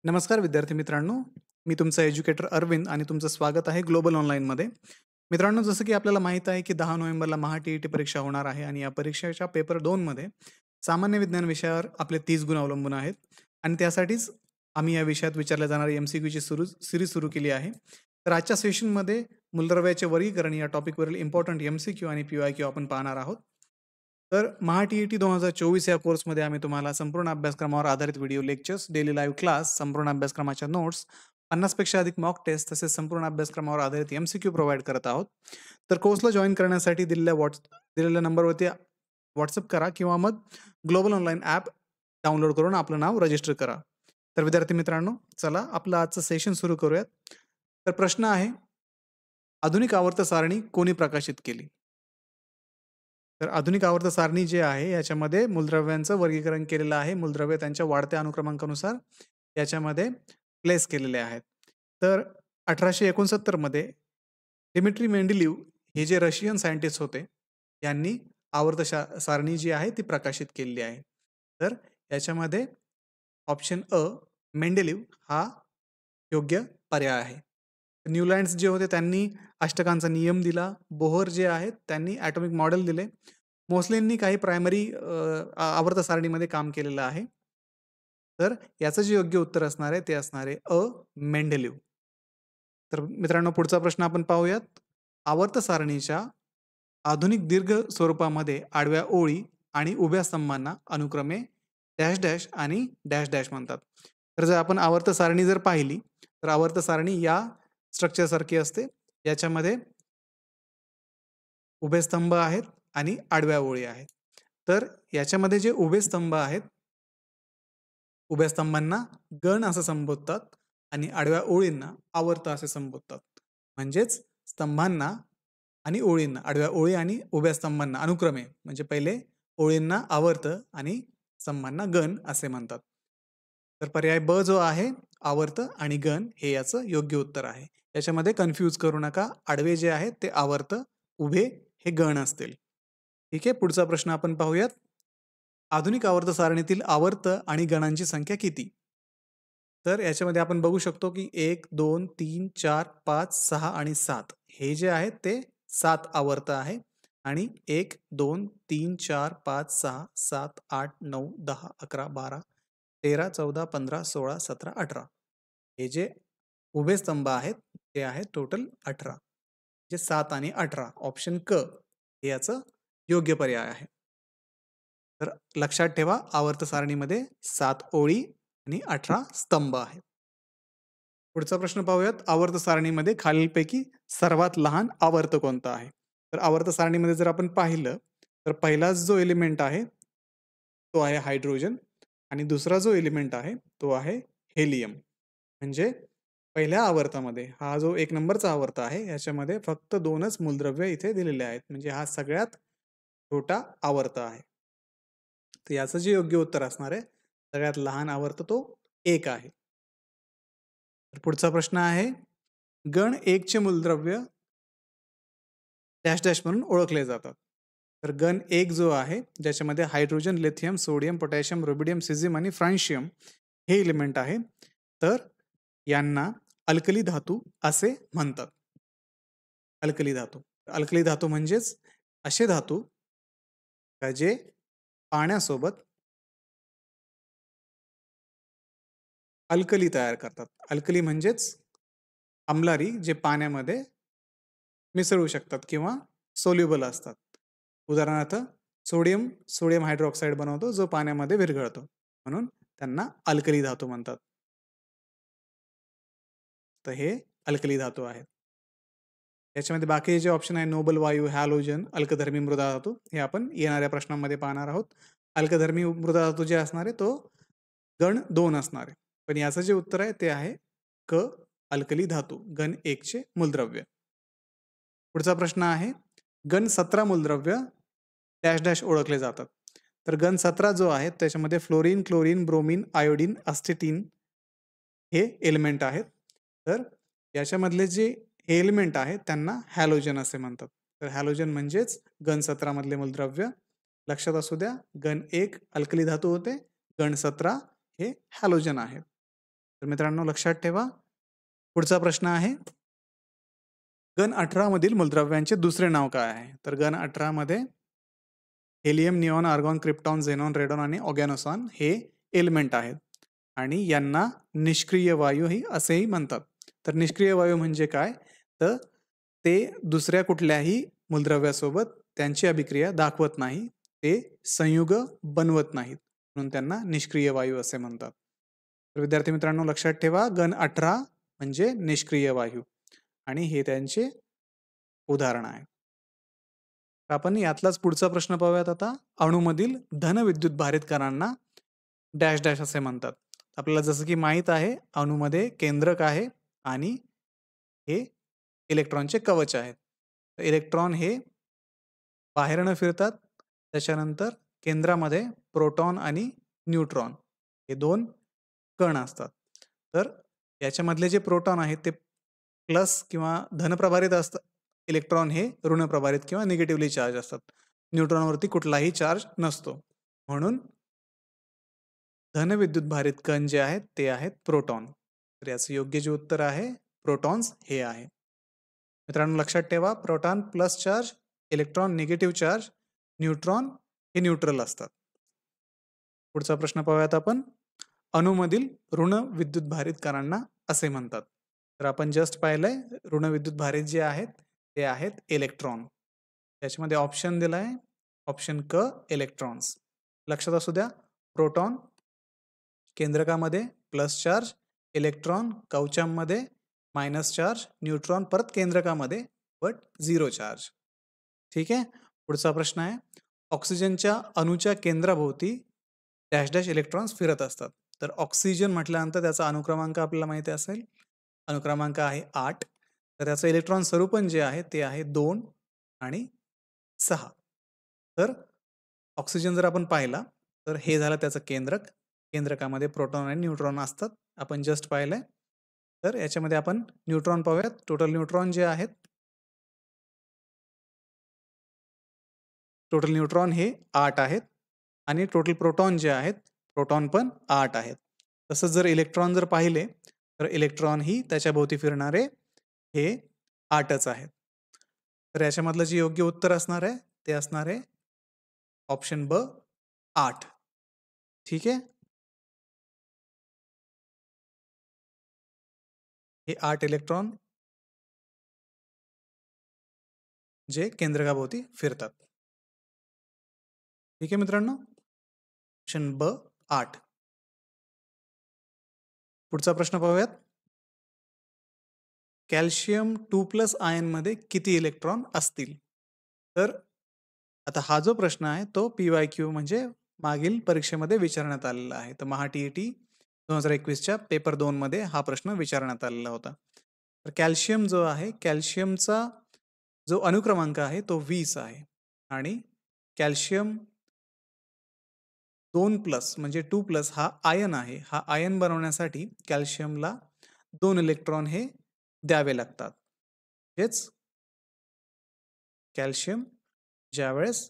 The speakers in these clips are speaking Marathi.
नमस्कार विद्यार्थी मित्रांनो, मी तुमचा एज्युकेटर अरविंद आणि तुमचं स्वागत आहे ग्लोबल ऑनलाईनमध्ये. मित्रांनो, जसं की आपल्याला माहीत आहे की 10 नोव्हेंबरला महा-टी-ई-टी परीक्षा होणार आहे आणि या परीक्षेच्या पेपर 2 मध्ये सामान्य विज्ञान विषयावर आपले 30 गुण अवलंबून आहेत आणि त्यासाठीच आम्ही या विषयात विचारल्या जाणाऱ्या एम-सी-क्यूची सीरीज सुरू केली आहे. तर आजच्या सेशनमध्ये मूलद्रव्याचे वर्गीकरण या टॉपिकवरील इम्पोर्टंट एम-सी-क्यू आणि पी-वाय-क्यू आपण पाहणार आहोत. तर महा-टी-ई-टी 2024 या कोर्समध्ये आम्ही तुम्हाला संपूर्ण अभ्यासक्रमावर आधारित video lectures, daily live class, संपूर्ण अभ्यासक्रमाच्या नोट्स, 50 पेक्षा अधिक मॉक टेस्ट तसेच संपूर्ण अभ्यासक्रमावर आधारित एम-सी-क्यू प्रोव्हाईड करत आहोत. तर कोर्सला जॉइन करण्यासाठी दिलेल्या नंबरवरती WhatsApp करा किंवा मग ग्लोबल ऑनलाईन ॲप डाउनलोड करून आपलं नाव रजिस्टर करा. तर विद्यार्थी मित्रांनो, चला आपलं आजचं सेशन सुरू करूयात. तर प्रश्न आहे, आधुनिक आवर्त सारणी कोणी प्रकाशित केली? तर आधुनिक आवर्त सारणी जी आहे याच्यामध्ये मूलद्रव्यांचं वर्गीकरण केलेलं आहे. मूलद्रव्य त्यांच्या वाढत्या अनुक्रमांकानुसार याच्यामध्ये प्लेस केलेले आहेत. तर 1869 मध्ये डिमिट्री मेंडेलीव हे जे रशियन सायंटिस्ट होते, यांनी आवर्त सारणी जी आहे ती प्रकाशित केलेली आहे. तर याच्यामध्ये ऑप्शन अ मेंडेलीव हा योग्य पर्याय आहे. न्यूलँड्स जे होते त्यांनी अष्टकांचा नियम दिला. बोहर जे आहेत त्यांनी ॲटॉमिक मॉडेल दिले. मोस्लेंनी काही प्रायमरी आवर्त सारणीमध्ये काम केलेलं आहे. तर याचं जे योग्य उत्तर असणार आहे ते असणार आहे अ मेंडेलीव. तर मित्रांनो, पुढचा प्रश्न आपण पाहूयात. आवर्त सारणीच्या आधुनिक दीर्घ स्वरूपामध्ये आडव्या ओळी आणि उभ्या स्तंभांना अनुक्रमे डॅश डॅश आणि डॅश डॅश म्हणतात. तर जर आपण आवर्त सारणी जर पाहिली तर आवर्त सारणी या स्ट्रक्चर सारखी असते. याच्यामध्ये उभे स्तंभ आहेत आणि आडव्या ओळी आहेत. तर याच्यामध्ये जे उभे स्तंभ आहेत, उभ्या स्तंभांना गण असं संबोधतात आणि आडव्या ओळींना आवर्त असे संबोधतात. म्हणजेच स्तंभांना आणि ओळींना, आडव्या ओळी आणि उभ्या स्तंभांना अनुक्रमे, म्हणजे पहिले ओळींना आवर्त आणि स्तंभांना गण असे म्हणतात. तर पर्याय ब जो आहे आवर्त आणि गण हे याचं योग्य उत्तर आहे. याच्यामध्ये कन्फ्यूज करू नका. आडवे जे आहेत ते आवर्त, उभे हे गण असतील. ठीक आहे, पुढचा प्रश्न आपण पाहूयात. आधुनिक आवर्त सारणीतील आवर्त आणि गणांची संख्या किती? तर याच्यामध्ये आपण बघू शकतो की 1, 2, 3, 4, 5, 6 आणि 7 हे जे आहेत ते 7 आवर्त आहे आणि 1, 2, 3, 4, 5, 6, 7, 8, 9, 10, 11, 12, 13, 14, 15, 16, 17, 18 हे जे उभे स्तंभ आहेत ते आहेत टोटल 18. जे 7 आणि 18 ऑप्शन क हे याचं योग्य पर्याय आहे. तर लक्षात ठेवा, आवर्त सारणीमध्ये 7 ओळी आणि 18 स्तंभ आहेत. पुढचा प्रश्न पाहूयात. आवर्त सारणीमध्ये खालीलपैकी सर्वात लहान आवर्त कोणता आहे? तर आवर्त सारणीमध्ये जर आपण पाहिलं तर पहिलाच जो एलिमेंट आहे तो आहे हायड्रोजन आणि दुसरा जो एलिमेंट आहे तो आहे हेलियम. म्हणजे पहिल्या आवर्तामध्ये हा जो 1 नंबरचा आवर्त आहे याच्यामध्ये फक्त 2च मूलद्रव्य इथे दिलेले आहेत. म्हणजे हा सगळ्यात छोटा आवर्त आहे. तर याचं जे योग्य उत्तर असणार आहे, सगळ्यात लहान आवर्त तो 1 आहे. तर पुढचा प्रश्न आहे, गण 1 चे मूलद्रव्य डॅश डॅश म्हणून ओळखले जातात. तर गण 1 जो आहे ज्याच्यामध्ये hydrogen, lithium, sodium, potassium, rubidium, caesium आणि फ्रान्शियम हे एलिमेंट आहे. तर यांना अल्कली धातू असे म्हणतात. अल्कली धातू. अल्कली धातू म्हणजेच असे धातू का जे पाण्यासोबत अल्कली तयार करतात. अल्कली म्हणजेच आम्लारी जे पाण्यामध्ये मिसळू शकतात किंवा सोल्युबल असतात. उदाहरणार्थ सोडियम हायड्रॉक्साईड बनवतो जो पाण्यामध्ये विरघळतो. म्हणून त्यांना अल्कली धातू म्हणतात. तर हे अल्कली धातू आहेत. याच्यामध्ये बाकी जे ऑप्शन आहे नोबल वायू, हॅलोजन, अल्कधर्मी मृदा धातू हे आपण येणाऱ्या प्रश्नांमध्ये पाहणार आहोत. अल्कधर्मी मृदा धातू जे असणार आहे तो गण 2 असणार आहे. पण याचं जे उत्तर आहे ते आहे क अल्कली धातू, गण 1 चे मूलद्रव्य. पुढचा प्रश्न आहे, गण 17 मूलद्रव्य डॅश डॅश ओळखले जातात. तर गण 17 जो आहे त्याच्यामध्ये fluorine, chlorine, bromine, iodine, astatine हे एलिमेंट आहेत. तर याच्यामधले जे एलिमेंट आहेत त्यांना हॅलोजन असे म्हणतात. तर हॅलोजन म्हणजेच गण 17 मधले मूलद्रव्य. लक्षात असू द्या, गण 1 अल्कली धातू होते, गण 17 हे हॅलोजन आहेत. तर मित्रांनो लक्षात ठेवा. पुढचा प्रश्न आहे, घन 18 मधील मूलद्रव्यांचे दुसरे नाव काय आहे? तर घन 18 मध्ये helium, neon, argon, krypton, xenon, radon आणि ऑर्गॅनोसॉन हे एलिमेंट आहेत आणि यांना निष्क्रिय वायू ही असेही म्हणतात. तर निष्क्रिय वायू म्हणजे काय? तर ते दुसऱ्या कुठल्याही मूलद्रव्यासोबत त्यांची अभिक्रिया दाखवत नाही. ते संयुग बनवत नाहीत. म्हणून त्यांना निष्क्रिय वायू असे म्हणतात. तर विद्यार्थी मित्रांनो लक्षात ठेवा, घन 18 म्हणजे निष्क्रिय वायू आणि हे त्यांचे उदाहरण आहे. आपण यातलाच पुढचा प्रश्न पाहूयात आता. अणूमधील धनविद्युत भारित कणांना डॅश डॅश असे म्हणतात. आपल्याला जसं की माहीत आहे, अणूमध्ये केंद्रक आहे आणि हे इलेक्ट्रॉनचे कवच आहेत. इलेक्ट्रॉन हे बाहेर न फिरतात. त्याच्यानंतर केंद्रामध्ये प्रोटॉन आणि न्यूट्रॉन हे 2 कण असतात. तर याच्यामधले जे प्रोटॉन आहेत ते प्लस किंवा धनप्रभारित असतात. इलेक्ट्रॉन हे ऋणप्रभारित किंवा निगेटिव्हली चार्ज असतात. न्यूट्रॉनवरती कुठलाही चार्ज नसतो. म्हणून धनविद्युत भारित कण जे आहेत ते आहेत प्रोटॉन. तर याचं योग्य जे उत्तर आहे प्रोटॉन्स हे आहे. मित्रांनो लक्षात ठेवा, proton plus charge, electron negative charge, neutron हे न्यूट्रल असतात. पुढचा प्रश्न पाहूयात आपण. अणूमधील ऋण विद्युत भारित कणांना असे म्हणतात. तर आपण जस्ट पाहिलंय ऋण विद्युत भारित जे आहेत ते आहेत इलेक्ट्रॉन. त्याच्यामध्ये ऑप्शन दिलाय, ऑप्शन क इलेक्ट्रॉन्स. लक्षात असू द्या, प्रोटॉन केंद्रकामध्ये प्लस चार्ज, इलेक्ट्रॉन कवचांमध्ये मायनस चार्ज, न्यूट्रॉन परत केंद्रकामध्ये बट 0 चार्ज. ठीक आहे. पुढचा प्रश्न आहे, ऑक्सिजनच्या अणूच्या केंद्राभोवती डॅश डॅश इलेक्ट्रॉन्स फिरत असतात. तर ऑक्सिजन म्हटल्यानंतर त्याचा अणुक्रमांक आपल्याला माहिती असेल, अणुक्रमांक आहे 8. तर त्याचं इलेक्ट्रॉन स्वरूपन जे आहे ते आहे 2 आणि 6. तर ऑक्सिजन जर आपण पाहिला तर हे झालं त्याचं केंद्रक. केंद्रकामध्ये प्रोटॉन आणि न्यूट्रॉन असतात. आपण जस्ट पाहिलंय. तर याच्यामध्ये आपण न्यूट्रॉन पाहूयात. टोटल न्यूट्रॉन जे आहेत, टोटल न्यूट्रॉन हे 8 आहेत आणि टोटल प्रोटॉन जे आहेत, प्रोटॉन पण 8 आहेत. तसंच जर इलेक्ट्रॉन जर पाहिले तर इलेक्ट्रॉन ही त्याच्या भोवती फिरणारे हे 8च आहेत. तर याच्यामधलं जे योग्य उत्तर असणार आहे ते असणार आहे ऑप्शन ब 8. ठीक आहे. हे 8 इलेक्ट्रॉन जे केंद्रकाभोवती फिरतात. ठीक आहे मित्रांनो. ऑप्शन ब 8. पुढचा प्रश्न पाहूयात. कॅल्शियम 2+ आयनमध्ये किती इलेक्ट्रॉन असतील? तर आता हा जो प्रश्न आहे तो PYQ म्हणजे मागील परीक्षेमध्ये विचारण्यात आलेला आहे. तर महा TET 2021च्या पेपर 2 मध्ये हा प्रश्न विचारण्यात आलेला होता. तर कॅल्शियम जो आहे, कॅल्शियमचा जो अणुक्रमांक आहे तो 20 आहे आणि कॅल्शियम 2+ म्हणजे 2+ हा आयन आहे. हा आयन बनवण्यासाठी कॅल्शियमला 2 इलेक्ट्रॉन हे द्यावे लागतात. हेच कॅल्शियम ज्यावेळेस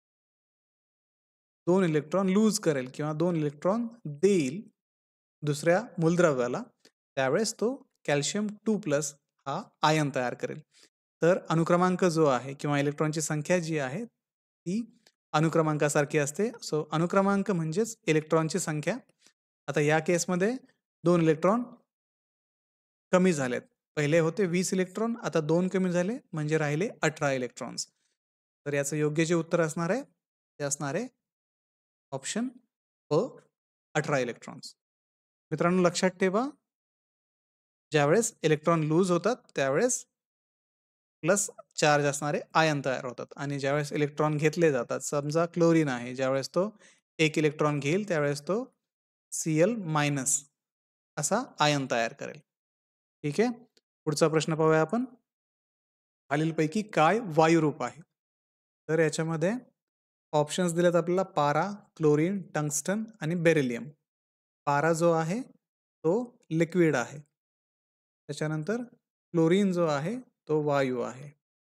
2 इलेक्ट्रॉन लूज करेल किंवा 2 इलेक्ट्रॉन देईल दुसऱ्या मूलद्रव्याला, त्यावेळेस तो कॅल्शियम 2+ हा आयन तयार करेल. तर अनुक्रमांक जो आहे किंवा इलेक्ट्रॉनची संख्या जी आहे ती अनुक्रमांकासारखी असते. सो अनुक्रमांक म्हणजेच इलेक्ट्रॉनची संख्या. आता या केसमध्ये 2 इलेक्ट्रॉन कमी झालेत. पहिले होते 20 इलेक्ट्रॉन, आता 2 कमी झाले म्हणजे राहिले 18 इलेक्ट्रॉन्स. तर याचं योग्य जे उत्तर असणार आहे ते असणार आहे ऑप्शन ब 18 इलेक्ट्रॉन्स. मित्रांनो लक्षात ठेवा, ज्यावेळेस इलेक्ट्रॉन लूज होतात त्यावेळेस प्लस चार्ज असणारे आयन तयार होतात आणि ज्यावेळेस इलेक्ट्रॉन घेतले जातात, समजा क्लोरीन आहे, ज्यावेळेस तो 1 इलेक्ट्रॉन घेईल त्यावेळेस तो Cl- असा आयन तयार करेल. ठीक आहे. पुढचा प्रश्न पाहूया आपण. खालीलपैकी काय वायुरूप आहे? तर याच्यामध्ये ऑप्शन्स दिलेत आपल्याला पारा, क्लोरीन, टंगस्टन आणि बेरिलियम. पारा जो आहे तो लिक्विड आहे. त्याच्यानंतर क्लोरीन जो आहे तो वायू आहे.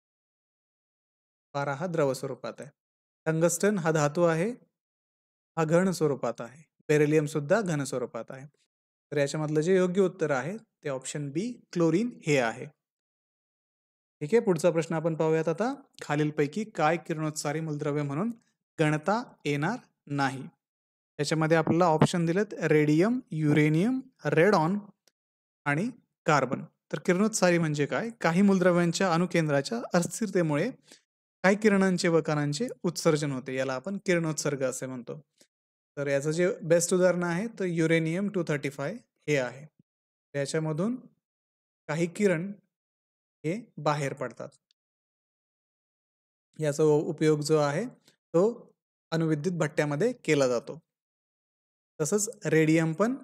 पारा हा द्रव स्वरूपात आहे. टंगस्टन हा धातू आहे. हा घन स्वरूपात आहे. बेरिलियम सुद्धा घन स्वरूपात आहे. तर याच्यामधलं जे योग्य उत्तर आहे ते ऑप्शन बी क्लोरीन हे आहे. ठीक आहे, पुढचा प्रश्न आपण पाहूयात आता. खालीलपैकी काय किरणोत्सारी मूलद्रव्य म्हणून गणता येणार नाही? याच्यामध्ये आपल्याला ऑप्शन दिलेत रेडियम, युरेनियम, रेडॉन आणि कार्बन. तर किरणोत्सारी म्हणजे काय? काही मूलद्रव्यांच्या अणुकेंद्राच्या अस्थिरतेमुळे काही किरणांचे व कणांचे उत्सर्जन होते. याला आपण किरणोत्सर्ग असे म्हणतो. तर याचं जे बेस्ट उदाहरण आहे तर युरेनियम 235 हे आहे. याच्यामधून काही किरण हे बाहेर पडतात. याचा उपयोग जो आहे तो अणुविद्युत भट्ट्यामध्ये केला जातो. तसंच रेडियम पण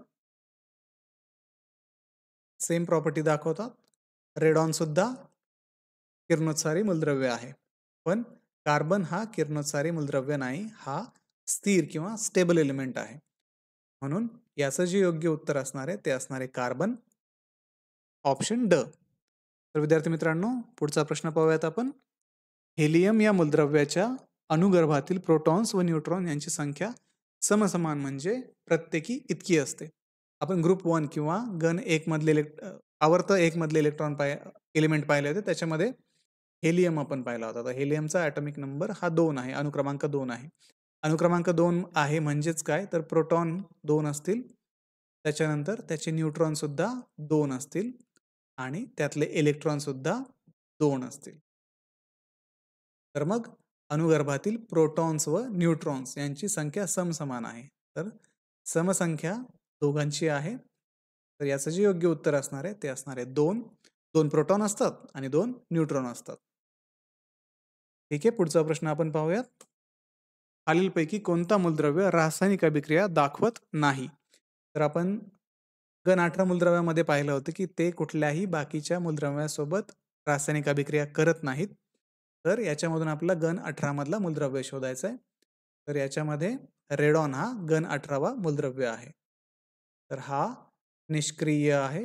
सेम प्रॉपर्टी दाखवतात. रेडॉन सुद्धा किरणोत्सारी मूलद्रव्य आहे. पण कार्बन हा किरणोत्सारी मूलद्रव्य नाही, हा स्थिर किंवा स्टेबल एलिमेंट आहे. म्हणून याचं जे योग्य उत्तर असणार आहे ते असणार आहे कार्बन, ऑप्शन ड. तर विद्यार्थी मित्रांनो, पुढचा प्रश्न पाहूयात आपण. हेलियम या मूलद्रव्याच्या अणुगर्भातील प्रोटॉन्स व न्यूट्रॉन यांची संख्या समसमान म्हणजे प्रत्येकी इतकी असते. आपण ग्रुप 1 किंवा गण 1 मधले आवर्त 1 मधले इलेक्ट्रॉन एलिमेंट पाहिले होते. त्याच्यामध्ये हेलियम आपण पाहिला होता. तर हेलियमचा ॲटॉमिक नंबर हा 2 आहे, अणुक्रमांक 2 आहे. अणुक्रमांक 2 आहे म्हणजेच काय? तर प्रोटॉन 2 असतील, त्याच्यानंतर त्याचे न्यूट्रॉन सुद्धा 2 असतील आणि त्यातले इलेक्ट्रॉन सुद्धा 2 असतील. तर मग अणुगर्भातील प्रोटॉन्स व न्यूट्रॉन्स यांची संख्या समसमान आहे. तर समसंख्या दोघांची आहे. तर याचं जे योग्य उत्तर असणार आहे ते असणार आहे 2. 2 प्रोटॉन असतात आणि 2 न्यूट्रॉन असतात. ठीक आहे, पुढचा प्रश्न आपण पाहूयात. खालीलपैकी कोणता मूलद्रव्य रासायनिक अभिक्रिया दाखवत नाही? तर आपण गण 18 मूलद्रव्यामध्ये पाहिलं होतं की ते कुठल्याही बाकीच्या मूलद्रव्यासोबत रासायनिक अभिक्रिया करत नाहीत. तर याच्यामधून आपला गण 18 मधला मूलद्रव्य शोधायचा आहे. तर याच्यामध्ये रेडॉन हा गण 18वा मूलद्रव्य आहे. तर हा निष्क्रिय आहे,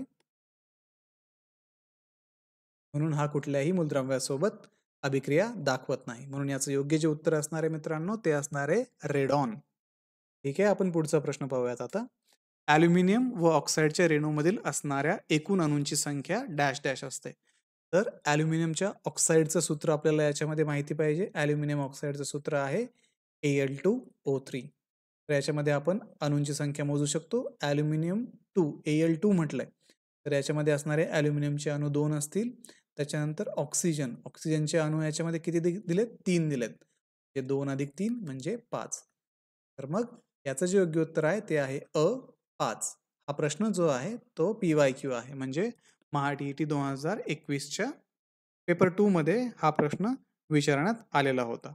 म्हणून हा कुठल्याही मूलद्रव्यासोबत अभिक्रिया दाखवत नाही. म्हणून याचं योग्य जे उत्तर असणार आहे मित्रांनो ते असणार आहे रेडॉन. ठीक आहे, आपण पुढचा प्रश्न पाहूयात आता. ॲल्युमिनियम व ऑक्साईडच्या रेणूमधील असणाऱ्या एकूण अणूंची संख्या डॅश डॅश असते. तर ॲल्युमिनियमच्या ऑक्साईडचं सूत्र आपल्याला याच्यामध्ये माहिती पाहिजे. ॲल्युमिनियम ऑक्साईडचं सूत्र आहे Al2O3. तर याच्यामध्ये आपण अणूंची संख्या मोजू शकतो. ॲल्युमिनियम 2 Al2 म्हटलंय, तर याच्यामध्ये असणारे ॲल्युमिनियमचे अणू 2 असतील. त्याच्यानंतर ऑक्सिजनचे अणू याच्यामध्ये किती दिलेत? 3 दिलेत. हे 2 अधिक 3 म्हणजे 5. तर मग याचं जे योग्य उत्तर आहे ते आहे 5. हा प्रश्न जो आहे तो PYQ आहे, म्हणजे महा-TET 2021च्या पेपर 2 मध्ये हा प्रश्न विचारण्यात आलेला होता.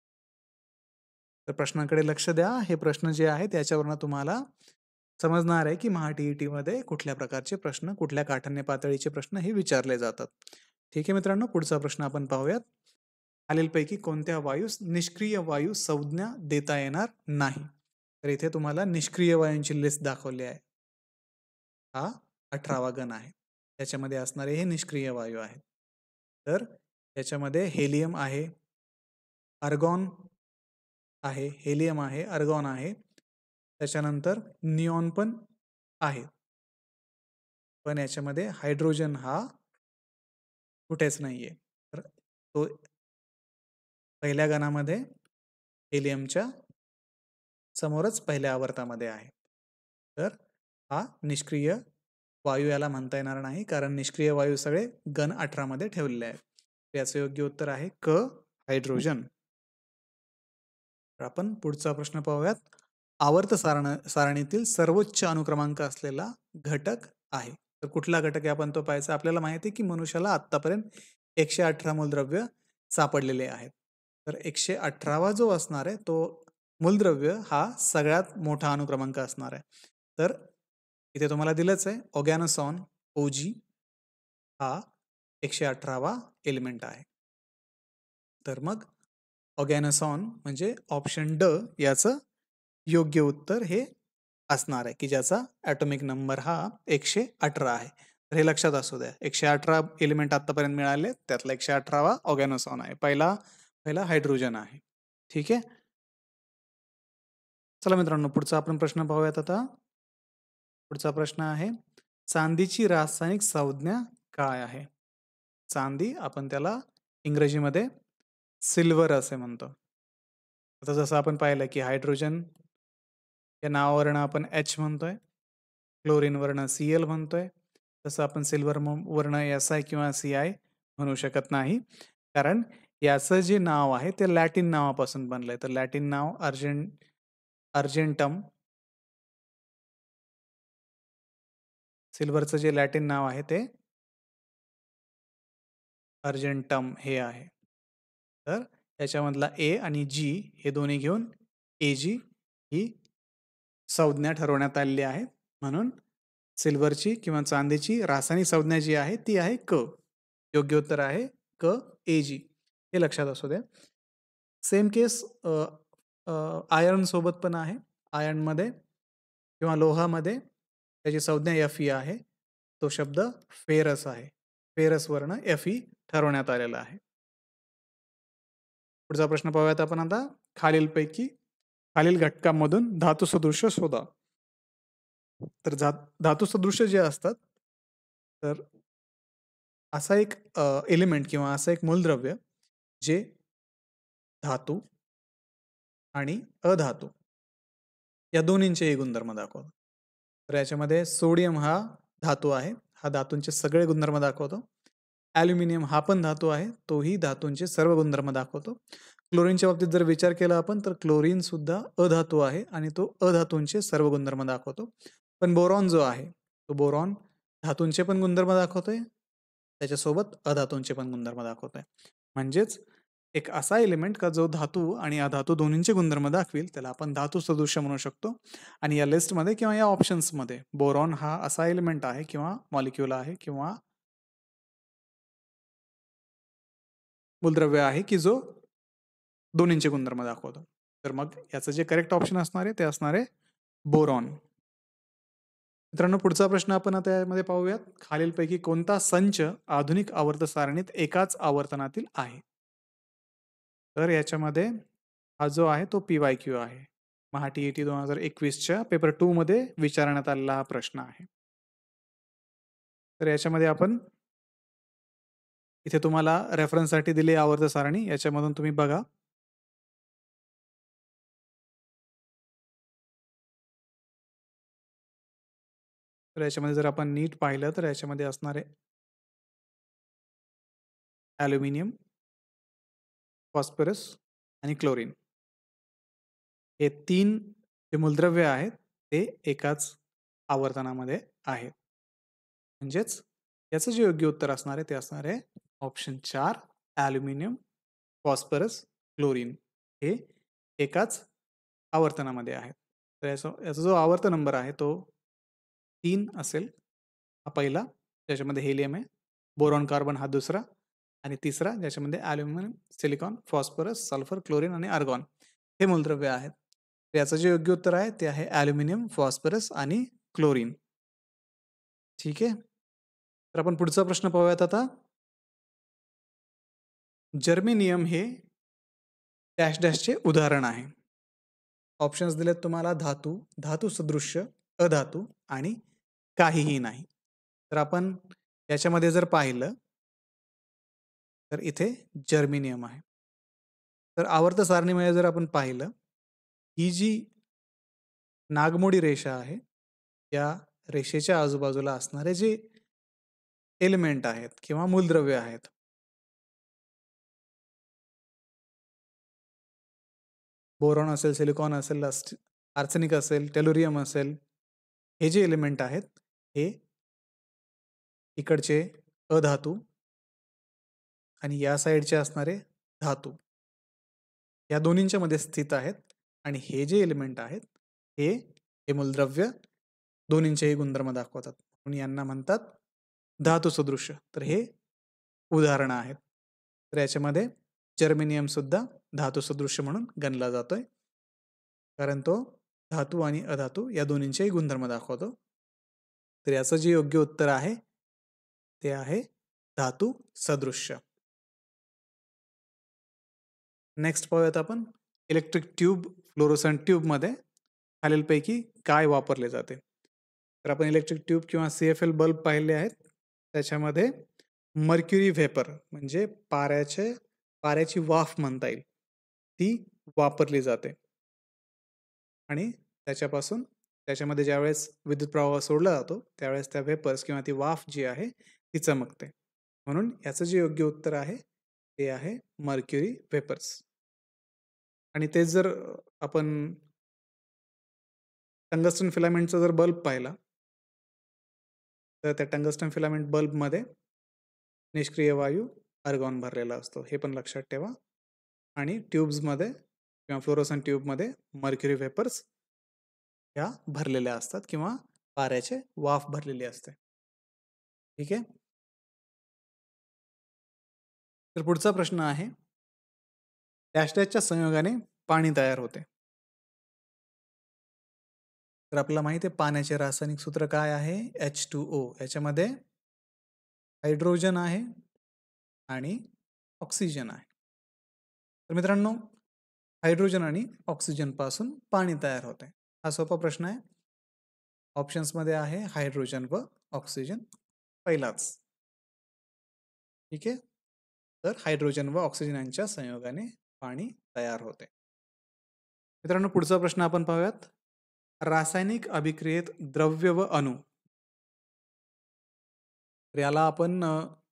तर प्रश्नांकडे लक्ष द्या. हे प्रश्न जे आहेत त्याच्यावरनं तुम्हाला समजणार आहे की महा-TET मध्ये कुठल्या प्रकारचे प्रश्न, कुठल्या काठान्य पातळीचे प्रश्न हे विचारले जातात. ठीक आहे मित्रांनो, पुढचा प्रश्न आपण पाहूयात. खालीलपैकी कोणत्या वायूस निष्क्रिय वायू संज्ञा देता येणार नाही? तर इथे तुम्हाला निष्क्रिय वायूंची लिस्ट दाखवली आहे. हा 18वा गण आहे. त्याच्यामध्ये असणारे हे निष्क्रिय वायू आहेत. तर त्याच्यामध्ये हेलियम आहे, आर्गॉन आहे, हेलियम आहे, आर्गॉन आहे. त्याच्यानंतर निऑन पण आहे. पण याच्यामध्ये हायड्रोजन हा कुठेच नाहीये. तर तो पहिल्या गणामध्ये हेलियमच्या समोरच पहिल्या आवर्तामध्ये आहे. तर हा निष्क्रिय वायू याला म्हणता येणार नाही, कारण निष्क्रिय वायू सगळे गण 18 मध्ये ठेवलेले आहेत. याचं योग्य उत्तर आहे क हायड्रोजन. तर आपण पुढचा प्रश्न पाहूयात. आवर्त सारणीतील सर्वोच्च अनुक्रमांक असलेला घटक आहे. तर कुठला घटक आहे आपण तो पाहायचा. आपल्याला माहिती आहे की मनुष्याला आतापर्यंत 118 मूलद्रव्य सापडलेले आहेत. तर 118वा जो असणार आहे तो मूलद्रव्य हा सगळ्यात मोठा अनुक्रमांक असणार आहे. तर इथे तुम्हाला दिलंच आहे ऑर्गॅनोसॉन OG हा 118वा एलिमेंट आहे. तर मग ऑर्गॅनोसॉन म्हणजे ऑप्शन ड याचं योग्य उत्तर हे असणार आहे, की ज्याचा ॲटॉमिक नंबर हा 118 आहे. तर हे लक्षात असू द्या. 118 एलिमेंट आतापर्यंत मिळाले, त्यातला 118वा ऑर्गॅनोसॉन आहे. पहिला हायड्रोजन आहे. ठीक आहे. चला मित्रांनो, पुढचा आपण प्रश्न पाहूयात आता. पुढचा प्रश्न आहे, चांदीची रासायनिक संज्ञा काय आहे? चांदी आपण त्याला इंग्रजीमध्ये सिल्वर असे म्हणतो. आता जसं आपण पाहिलं की हायड्रोजन या नावावरनं आपण H म्हणतोय, क्लोरीनवरनं Cl म्हणतोय. तसं आपण सिल्वर वरनं Si किंवा Ci म्हणू शकत नाही. कारण याचं जे नाव आहे ते लॅटिन नावापासून बनलंय. तर लॅटिन नाव अर्जेंटम. सिल्वरचं जे लॅटिन नाव आहे ते अर्जेंटम हे आहे. तर याच्यामधला A आणि G हे दोन्ही घेऊन Ag ही संज्ञा ठरवण्यात आलेली आहे. म्हणून सिल्वरची किंवा चांदीची रासायनिक संज्ञा जी आहे ती आहे क. योग्य उत्तर आहे क Ag. हे लक्षात असू द्या. सेम केस आयर्न सोबत पण आहे. आयर्नमध्ये किंवा लोहामध्ये त्याची संज्ञा Fe आहे. तो शब्द फेरस आहे. फेरसवरनं Fe ठरवण्यात आलेला आहे. पुढचा प्रश्न पाहूयात आपण आता. खालील घटकांमधून धातू सदृश्य शोधा. तर धातू सदृश्य जे असतात तर असा एक एलिमेंट किंवा असं एक मूलद्रव्य जे धातू आणि अधातू या दोन्हींचेही गुणधर्म दाखवतो. तर याच्यामध्ये सोडियम हा धातू आहे. हा धातूंचे सगळे गुणधर्म दाखवतो. ॲल्युमिनियम हा पण धातू आहे. तोही धातूंचे सर्व गुणधर्म दाखवतो. क्लोरीनच्या बाबतीत जर विचार केला आपण तर क्लोरीन सुद्धा अधातू आहे आणि तो अधातूंचे सर्व गुणधर्म दाखवतो. पण बोरॉन जो आहे तो बोरॉन धातूंचे पण गुणधर्म दाखवतोय. त्याच्यासोबत अधातूंचे पण गुणधर्म दाखवतोय. म्हणजेच एक असा एलिमेंट का जो धातू आणि अधातू दोन्हींचे गुणधर्म दाखवेल त्याला आपण धातू सदृश्य म्हणू शकतो. आणि या लिस्टमध्ये किंवा या ऑप्शन्समध्ये बोरॉन हा असा एलिमेंट आहे किंवा मॉलिक्यूल आहे किंवा मूलद्रव्य आहे की जो दोन्हींचे गुणधर्म दाखवतो. तर मग याचं जे करेक्ट ऑप्शन असणार आहे ते असणार आहे बोरॉन. मित्रांनो, पुढचा प्रश्न आपण आता यामध्ये पाहूयात. खालीलपैकी कोणता संच आधुनिक आवर्त सारणीत एकाच आवर्तनातील आहे? तर याच्यामध्ये हा जो आहे तो PYQ आहे. महा TET 2021च्या पेपर 2 मध्ये विचारण्यात आलेला हा प्रश्न आहे. तर याच्यामध्ये आपण इथे तुम्हाला रेफरन्ससाठी दिली आवर्त सारणी. याच्यामधून तुम्ही बघा. तर याच्यामध्ये जर आपण नीट पाहिलं तर याच्यामध्ये असणार आहे ॲल्युमिनियम, फॉस्फरस आणि क्लोरीन. हे 3 जे मूलद्रव्य आहेत ते एकाच आवर्तनामध्ये आहेत. म्हणजेच याचं जे योग्य उत्तर असणार आहे ते असणार आहे ऑप्शन 4 ॲल्युमिनियम, फॉस्फरस, क्लोरीन हे एकाच आवर्तनामध्ये आहेत. तर याचा जो आवर्त नंबर आहे तो 3 असेल. हा पहिला ज्याच्यामध्ये हेलियम आहे, बोरॉन कार्बन हा दुसरा आणि तिसरा ज्याच्यामध्ये aluminium, silicon, phosphorus, sulphur, chlorine आणि आर्गॉन हे मूलद्रव्य आहेत. याचं जे योग्य उत्तर आहे ते आहे ॲल्युमिनियम, फॉस्फरस आणि क्लोरीन. ठीक आहे. तर आपण पुढचा प्रश्न पाहूयात आता. जर्मेनियम हे डॅश डॅशचे उदाहरण आहे. ऑप्शन्स दिलेत तुम्हाला धातू, धातू सदृश्य, अधातू आणि काहीही नाही. तर आपण याच्यामध्ये जर पाहिलं तर इथे जर्मेनियम आहे. तर आवर्त सारणीमध्ये जर आपण पाहिलं, ही जी नागमोडी रेषा आहे, या रेषेच्या आजूबाजूला असणारे जे एलिमेंट आहेत किंवा मूलद्रव्य आहेत बोरॉन असेल, सिलिकॉन असेल, आर्सेनिक असेल, टेलुरियम असेल, हे जे एलिमेंट आहेत हे इकडचे अधातू आणि या साईडचे असणारे धातू या दोन्हींच्या मध्ये स्थित आहेत. आणि हे जे एलिमेंट आहेत हे मूलद्रव्य दोन्हींचेही गुणधर्म दाखवतात. म्हणून यांना म्हणतात धातू सदृश्य. तर हे उदाहरणं आहेत. तर याच्यामध्ये जर्मेनियम सुद्धा धातू सदृश्य म्हणून गणला जातोय. कारण तो धातू आणि अधातू या दोन्हींचेही गुणधर्म दाखवतो. तर याचं जे योग्य उत्तर आहे ते आहे धातू सदृश्य. नेक्स्ट पाहूयात आपण. इलेक्ट्रिक ट्यूब, फ्लोरोसंट ट्यूबमध्ये खालीलपैकी काय वापरले जाते? तर आपण इलेक्ट्रिक ट्यूब किंवा CFL बल्ब पाहिले आहेत. त्याच्यामध्ये मर्क्युरी व्हेपर म्हणजे पाऱ्याची वाफ म्हणता येईल. ती वापरली जाते. आणि त्याच्यामध्ये ज्यावेळेस विद्युत प्रवाह सोडला जातो, त्यावेळेस त्या व्हेपर्स किंवा ती वाफ जी आहे, ती चमकते. म्हणून याचं जे योग्य उत्तर आहे, ते आहे मर्क्युरी व्हेपर्स. आणि तेच जर आपण टंगस्टन फिलामेंटचा जर बल्ब पाहिला, तर त्या टंगस्टन फिलामेंट बल्बमध्ये निष्क्रिय वायू आर्गॉन भरलेला असतो. हे पण लक्षात ठेवा. आणि ट्यूब्समध्ये किंवा फ्लोरोसन ट्यूबमध्ये मर्क्युरी व्हेपर्स ह्या भरलेल्या असतात किंवा पाऱ्याचे वाफ भरलेली असते. ठीक आहे. तर पुढचा प्रश्न आहे, डॅश डॅशच्या संयोगाने पाणी तयार होते. तर आपल्याला माहिती आहे पाण्याचे रासायनिक सूत्र काय आहे? H2O. याच्यामध्ये हायड्रोजन आहे आणि ऑक्सिजन आहे. तर मित्रांनो, हायड्रोजन आणि ऑक्सिजन पासून पाणी तयार होते. हा सोपा प्रश्न आहे. ऑप्शन्समध्ये आहे हायड्रोजन व ऑक्सिजन पहिलाच. ठीक आहे. तर हायड्रोजन व ऑक्सिजन यांच्या संयोगाने पाणी तयार होते. मित्रांनो, पुढचा प्रश्न आपण पाहूयात. रासायनिक अभिक्रियेत द्रव्य व अणू, तर याला आपण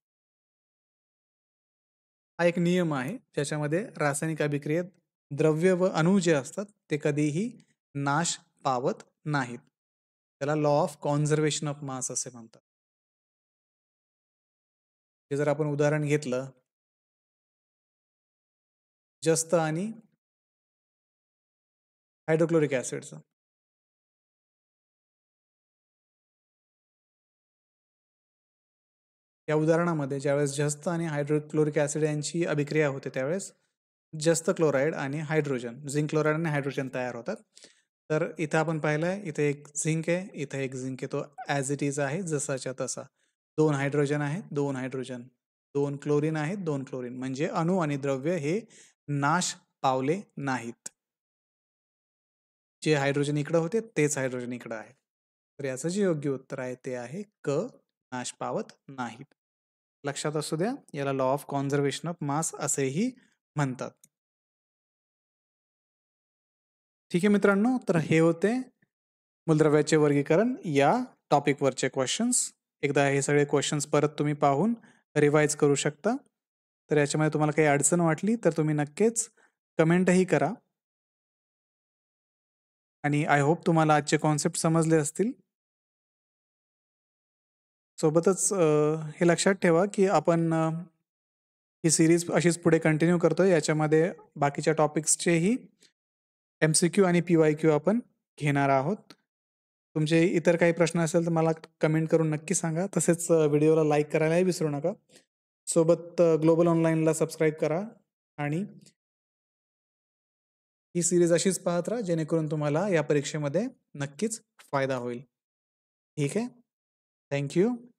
हा एक नियम आहे ज्याच्यामध्ये रासायनिक अभिक्रियेत द्रव्य व अणू जे असतात ते कधीही नाश पावत नाहीत. त्याला law of conservation of mass असे म्हणतात. हे जर आपण उदाहरण घेतलं, जस्त आणि हायड्रोक्लोरिक ऍसिडचं, या उदाहरणामध्ये ज्यावेळेस जस्त आणि हायड्रोक्लोरिक ऍसिड यांची अभिक्रिया होते त्यावेळेस जस्त क्लोराईड आणि हायड्रोजन, झिंक क्लोराईड आणि हायड्रोजन तयार होतात. तर इथं आपण पाहिलंय, इथे एक झिंक आहे, इथे एक झिंक आहे, तो ॲज इट इज आहे जसाच्या तसा. 2 हायड्रोजन आहेत, 2 हायड्रोजन, 2 क्लोरीन आहेत, 2 क्लोरीन, म्हणजे अणू आणि द्रव्य हे नाश पावले नाहीत. जे हायड्रोजन इकडं होते तेच हायड्रोजन इकडं आहे. तर याचं जे योग्य उत्तर आहे ते आहे क, नाश पावत नाहीत. लक्षात असू द्या, याला law of conservation of mass असेही म्हणतात. ठीक आहे मित्रांनो, तर हे होते मूलद्रव्याचे वर्गीकरण या टॉपिकवरचे क्वेश्चन्स. एकदा हे सगळे क्वेश्चन्स परत तुम्ही पाहून रिवाइज करू शकता. तर याच्यामध्ये तुम्हाला काही अडचण वाटली तर तुम्ही नक्कीच कमेंटही करा. आणि आय होप तुम्हाला आजचे कॉन्सेप्ट समजले असतील. सोबतच हे लक्षात ठेवा की आपण ही सिरीज अशीच पुढे कंटिन्यू करतोय. याच्यामध्ये बाकीच्या टॉपिक्सचेही MCQ आणि PYQ आपण घेणार आहोत. तुमचे इतर काही प्रश्न असेल तर मला कमेंट करून नक्की सांगा. तसेच व्हिडिओला लाईक करायलाही विसरू नका. सोबत ग्लोबल ऑनलाईनला सबस्क्राईब करा आणि ही सिरीज अशीच पाहत राहा जेणेकरून तुम्हाला या परीक्षेमध्ये नक्कीच फायदा होईल. ठीक आहे. Thank you.